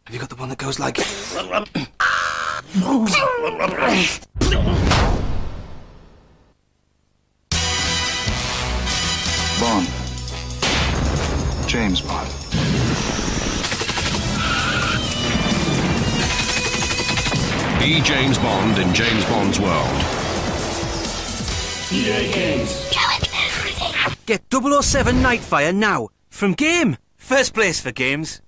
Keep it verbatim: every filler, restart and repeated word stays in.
Have you got the one that goes like... Bond. James Bond. Be James Bond in James Bond's world. E A Games. Get double oh seven Nightfire now, from Game. First place for games.